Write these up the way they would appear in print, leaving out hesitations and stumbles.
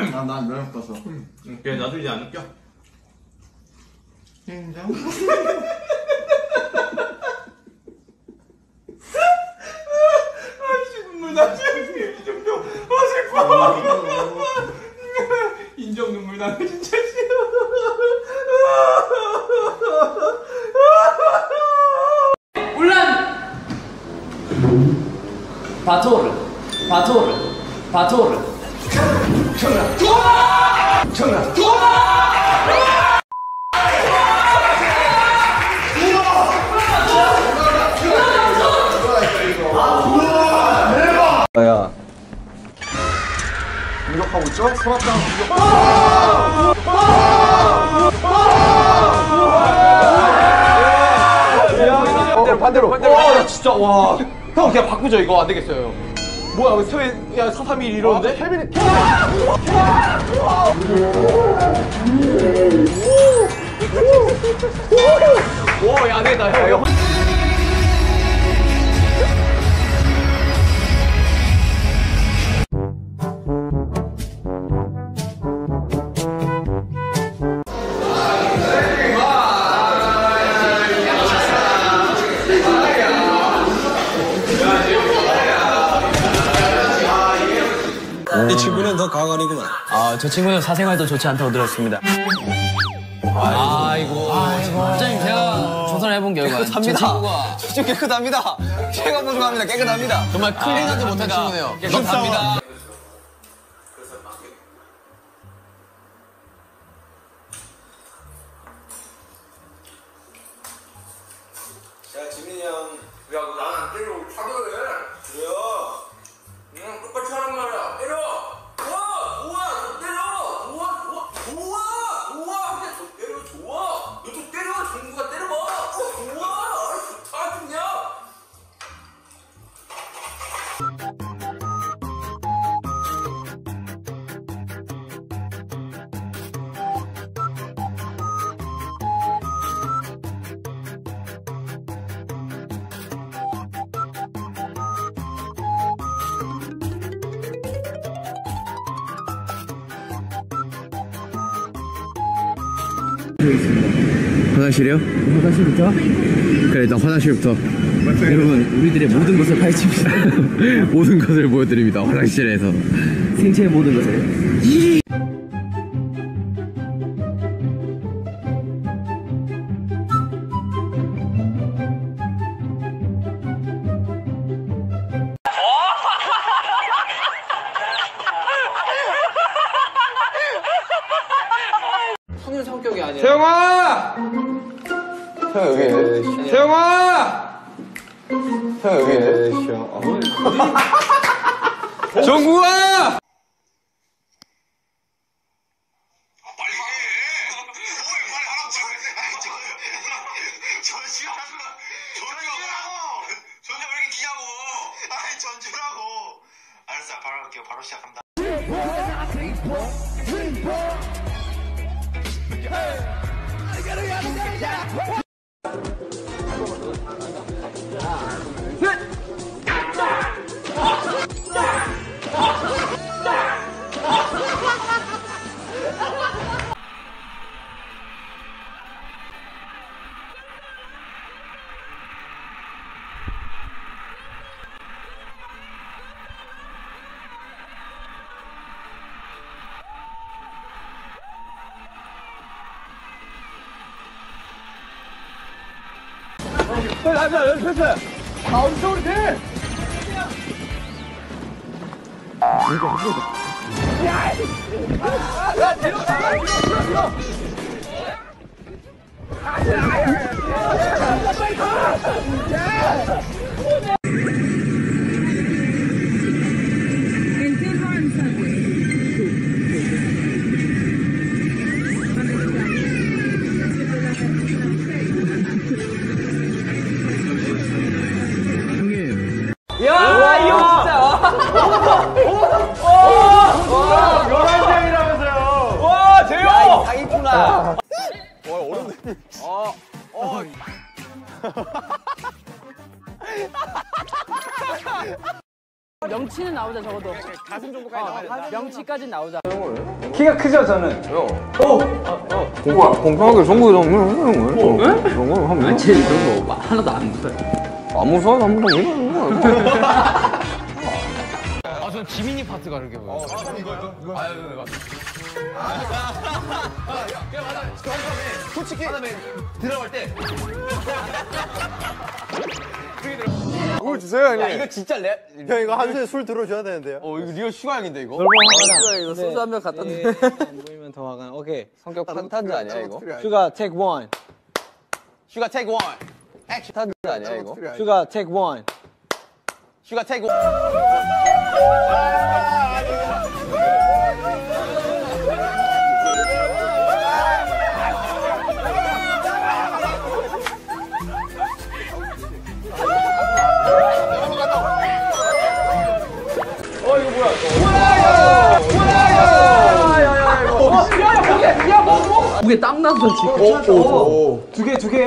난 면역 떠서. 그래 나도 이제 안 웃겨. 인정. 아이씨 눈물 나지. 이정도 슬퍼. 인정 눈물 나 진짜 싫어. 울란 바토르 청라 야 공격하고 있죠? 서랍장 반대로 와 진짜 와 형 그냥 바꾸죠 이거 안 되겠어요. 뭐야 왜 태회 야 4-3-1 이러는데? 태빈이 오야 안 되겠다 형. 이 친구는 더 가관이구만. 아, 저 친구는 사생활도 좋지 않다고 들었습니다. 아이고. 원장님 제가 조사해본 결과 깨끗합니다. 저 친구가 진짜 깨끗합니다. 제가 보증합니다. 깨끗합니다. 정말 클린하지 못한 친구네요. 깨끗합니다. 야, 지민이 형. 야, 너 나는 안 때려. 사과해. 그래요. 그냥 똑같이 하는 말이야. 때려. 좋아. 너 때려. 좋아. 근데 저 때려. 좋아. 너도 때려. 정구가 때려봐. 좋아. 좋다, 그냥. 화장실이요? 화장실부터? 그래 일단 화장실부터. 여러분 우리들의 모든 것을 파헤칩시다. 모든 것을 보여드립니다. 화장실에서 생체의 모든 것을. 푸는 성격이 아니라 세영아! 형, 여기. 세영아! 형, 여기. 정국아! 알았어, 바로 할게요. 바로 시작합니다. 야, 이거 진짜. 와, 재영! 사기꾼아. 명치는 나오자 적어도. 가슴 정도까지 나오자. 명치까지 나오자. 키가 크죠 저는. 공평하게 정국이 너무 그런 거 하면 쟤 그런 거 하나도 안 무서워요. 안 무서워 안 무서워. 아, 전 지민이 파트가 그렇게 보여요. 솔직히 들어갈 때 물 주세요 형님. 이거 진짜 형 이거 한 손에 술 들어줘야 되는데요. 이거 리얼 슈가형인데 이거. 이거 소주 한 병 갖다 대. 안 보이면 더 화가 나. 오케이. 성격 판타지 아니야 이거? 슈가 take one. 슈가 테이크 원. 판타지 아니야 이거? 슈가 take one. 슈가 테이크 원. 목에 땀 나서 지금. 두 개.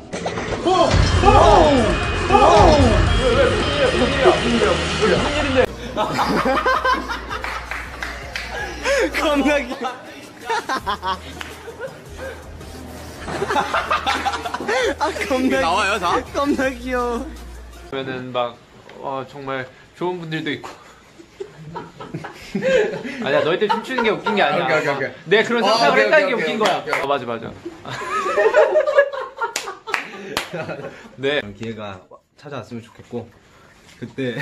나와요 다? 겁나 귀여워. 그러면은 막 정말 좋은 분들도 있고. 아니야 너희들 춤추는 게 웃긴 게 아니야. 오케이. 내 그런 상상을 했다는 게 웃긴 거야. 맞아. 네. 기회가 찾아왔으면 좋겠고 그때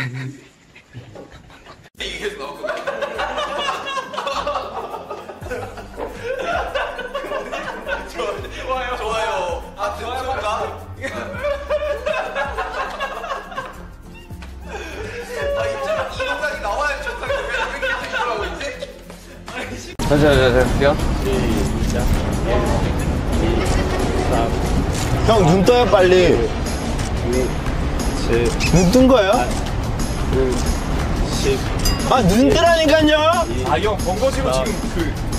좋아요. 아, 좋아요. 이 영상이 나와야 좋다고 왜 이렇게 되더라고 이제? 잠시만요. 형 눈 떠요 빨리. 눈 뜬 거예요? 아 눈 뜨라니까요. 아형 번거지고 지금 그.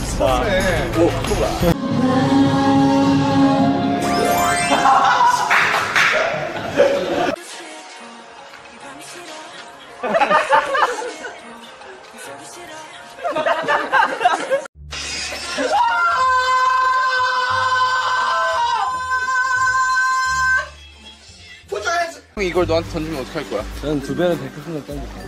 이걸 너한테 던지면 어떡할 거야? 저는 두 배로 100% 던질 거예요.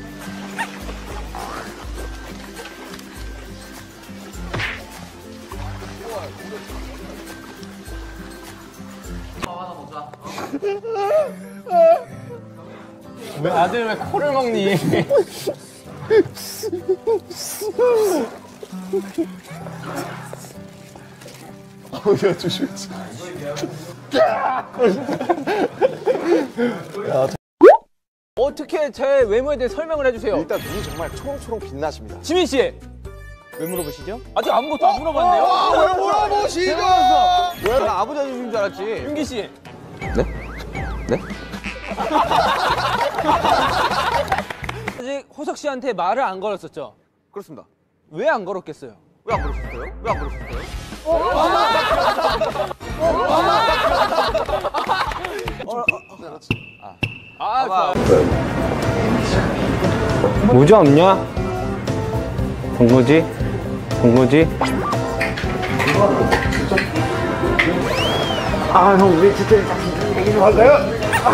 왜 아들 왜 코를 먹니? 야 조심해서. 어떻게 제 외모에 대해 설명을 해주세요. 일단 눈이 정말 초롱초롱 빛나십니다. 지민 씨. 왜 물어보시죠? 아직 아무것도 안 물어봤네요. 왜 물어보시죠? 왜 아버지 해주신 줄 알았지? 윤기 씨. 네? 아직 호석 씨한테 말을 안 걸었었죠? 그렇습니다. 왜 안 걸었겠어요? 왜 안 그러셨어요? 왜 안 그러셨어요? 모자 없냐? 본거지? 아, 형, 우리 진짜 얘기 좀 할까요?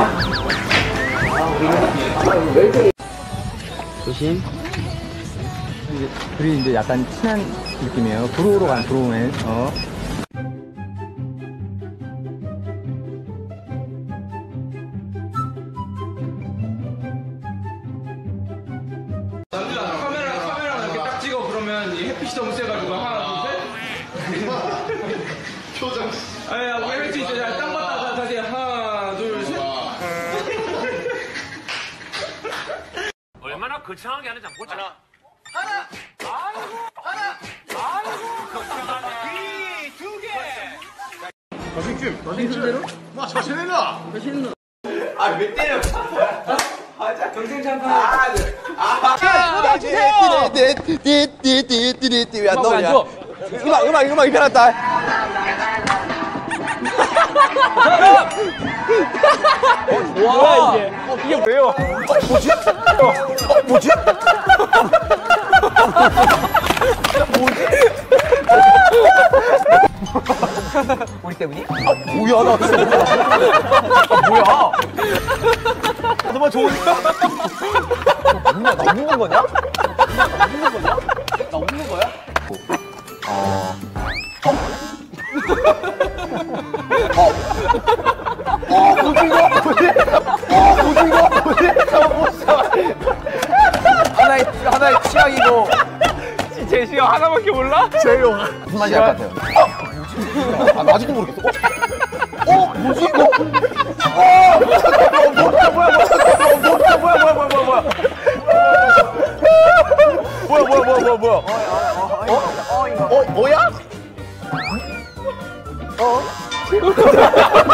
조심. 둘이 이제 약간 친한 느낌이에요. 브로우로 간 브로우맨. 카메라 이렇게 딱 찍어 그러면 이 햇빛이 너무 세가지고 하나 둘 셋. 표정. 아야 우리 햇빛 이제 땅 봤다가 다시 하나 둘 셋. 얼마나 거창하게 하는지 한번 보자. 아왜 때려? 띠띠띠띠띠띠 왜안 나오냐? 음악 입혀놨다. 뭐야 이게? 이게 뭐예요? 뭐지? 우리 때문이? 아 뭐야 나 진짜 뭐야? 아 뭐야? 정말 좋으니까. 뭐야 나 웃는 거냐? 나 웃는 거냐? 나 웃는 거야? 하나의 취향이고. 제시 형 하나밖에 몰라? 제요. 무슨 말인지 알 것 같아요. 아, 나 아직도 모르겠어. 뭐지 이거? 뭐야?